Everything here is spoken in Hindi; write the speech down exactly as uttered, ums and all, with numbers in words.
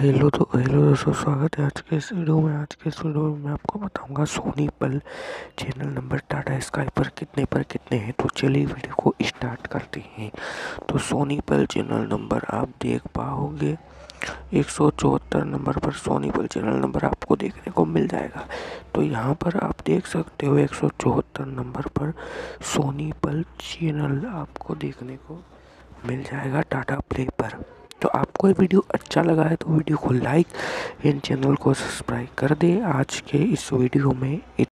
हेलो तो हेलो दोस्तों, स्वागत है आज के इस वीडियो में। आज के इस वीडियो में मैं आपको बताऊंगा सोनी पल चैनल नंबर टाटा स्काई पर कितने पर कितने हैं। तो चलिए वीडियो को स्टार्ट करते हैं। तो सोनी पल चैनल नंबर आप देख पाओगे एक सौ चौहत्तर नंबर पर सोनी पल चैनल नंबर आपको देखने को मिल जाएगा। तो यहाँ पर आप देख सकते हो एक सौ चौहत्तर नंबर पर सोनी पल चैनल आपको देखने को मिल जाएगा टाटा प्ले पर। तो आपको ये वीडियो अच्छा लगा है तो वीडियो को लाइक एंड चैनल को सब्सक्राइब कर दे। आज के इस वीडियो में